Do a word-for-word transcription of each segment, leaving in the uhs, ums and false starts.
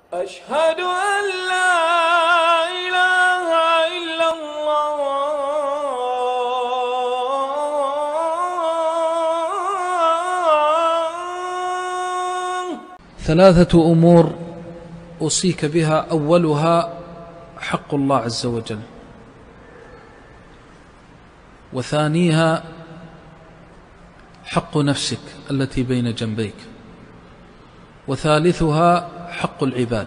أشهد أن لا إله إلا الله. ثلاثة أمور أوصيك بها، أولها حق الله عز وجل، وثانيها حق نفسك التي بين جنبيك، وثالثها حق العباد.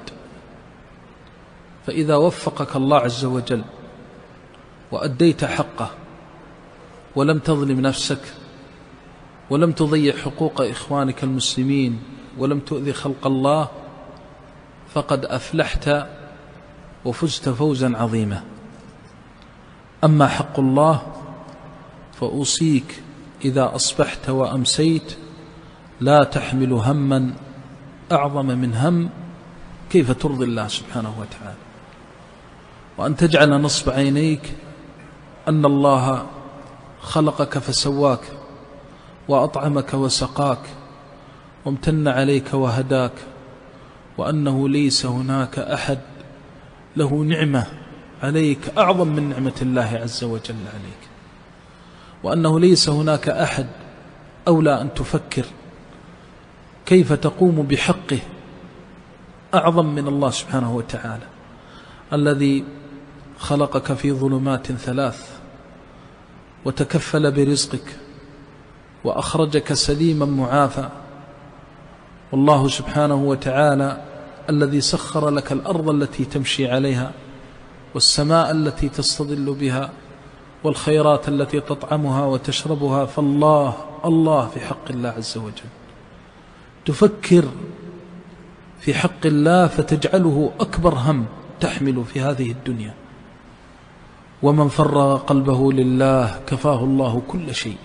فإذا وفقك الله عز وجل وأديت حقه ولم تظلم نفسك ولم تضيع حقوق إخوانك المسلمين ولم تؤذي خلق الله، فقد أفلحت وفزت فوزا عظيما. أما حق الله فأوصيك إذا أصبحت وأمسيت لا تحمل هما أعظم من هم كيف ترضي الله سبحانه وتعالى، وأن تجعل نصب عينيك أن الله خلقك فسواك وأطعمك وسقاك وامتن عليك وهداك، وأنه ليس هناك أحد له نعمة عليك أعظم من نعمة الله عز وجل عليك، وأنه ليس هناك أحد أولى أن تفكر كيف تقوم بحقه أعظم من الله سبحانه وتعالى، الذي خلقك في ظلمات ثلاث وتكفل برزقك وأخرجك سليما معافى. والله سبحانه وتعالى الذي سخر لك الأرض التي تمشي عليها والسماء التي تستظل بها والخيرات التي تطعمها وتشربها. فالله الله في حق الله عز وجل تفكر في حق الله فتجعله أكبر هم تحمل في هذه الدنيا. ومن فرغ قلبه لله كفاه الله كل شيء،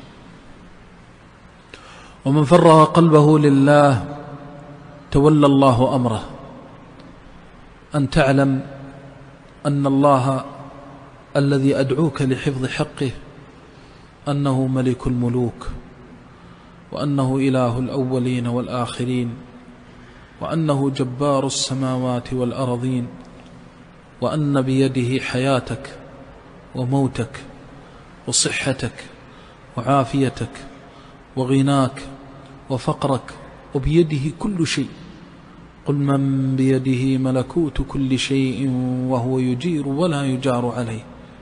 ومن فرغ قلبه لله تولى الله أمره. أن تعلم أن الله الذي أدعوك لحفظ حقه أنه ملك الملوك، وأنه إله الأولين والآخرين، وأنه جبار السماوات والأرضين، وأن بيده حياتك وموتك وصحتك وعافيتك وغناك وفقرك، وبيده كل شيء. قل من بيده ملكوت كل شيء وهو يجير ولا يجار عليه.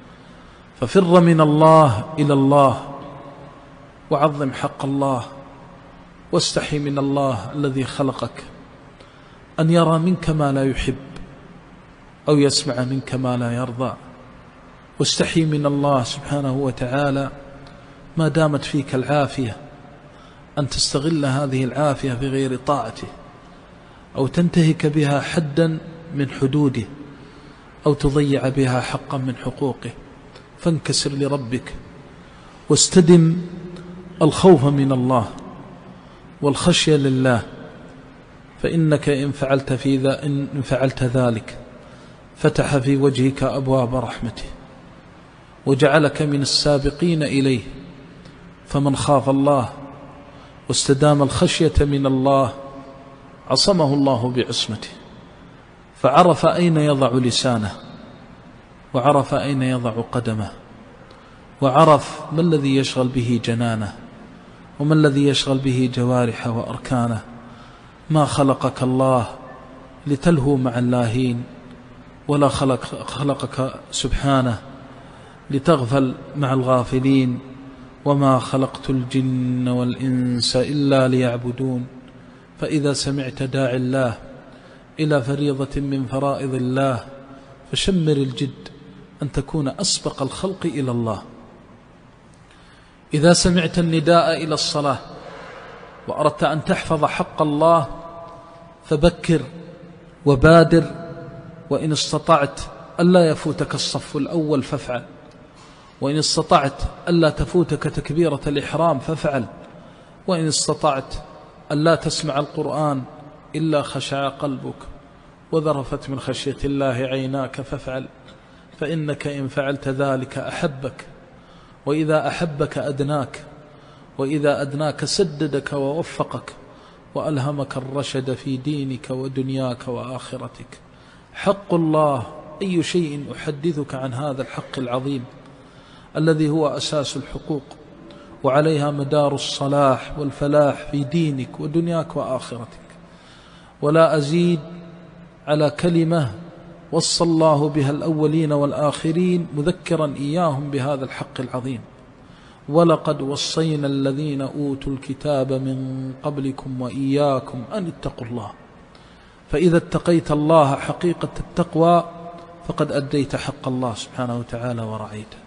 ففر من الله إلى الله، وعظم حق الله، واستحي من الله الذي خلقك أن يرى منك ما لا يحب أو يسمع منك ما لا يرضى. واستحي من الله سبحانه وتعالى ما دامت فيك العافية أن تستغل هذه العافية بغير طاعته، أو تنتهك بها حدا من حدوده، أو تضيع بها حقا من حقوقه. فانكسر لربك واستدم الخوف من الله والخشية لله، فإنك إن فعلت, في ذا إن فعلت ذلك فتح في وجهك أبواب رحمته وجعلك من السابقين إليه. فمن خاف الله واستدام الخشية من الله عصمه الله بعصمته، فعرف أين يضع لسانه، وعرف أين يضع قدمه، وعرف ما الذي يشغل به جنانه وما الذي يشغل به جوارحه وأركانه. ما خلقك الله لتلهو مع اللاهين، ولا خلق خلقك سبحانه لتغفل مع الغافلين. وما خلقت الجن والإنس إلا ليعبدون. فإذا سمعت داعي الله إلى فريضة من فرائض الله فشمر الجد أن تكون أسبق الخلق إلى الله. إذا سمعت النداء إلى الصلاة وأردت أن تحفظ حق الله فبكر وبادر، وإن استطعت ألا يفوتك الصف الأول فافعل، وإن استطعت ألا تفوتك تكبيرة الإحرام فافعل، وإن استطعت ألا تسمع القرآن إلا خشع قلبك وذرفت من خشية الله عيناك فافعل، فإنك إن فعلت ذلك أحبك، وإذا أحبك أدناك، وإذا أدناك سددك ووفقك وألهمك الرشد في دينك ودنياك وآخرتك. حق الله، أي شيء أحدثك عن هذا الحق العظيم الذي هو أساس الحقوق، وعليها مدار الصلاح والفلاح في دينك ودنياك وآخرتك. ولا أزيد على كلمة وصى الله بها الأولين والآخرين مذكرا إياهم بهذا الحق العظيم: ولقد وصينا الذين أوتوا الكتاب من قبلكم وإياكم أن اتقوا الله. فإذا اتقيت الله حقيقة التقوى فقد أديت حق الله سبحانه وتعالى ورعيته.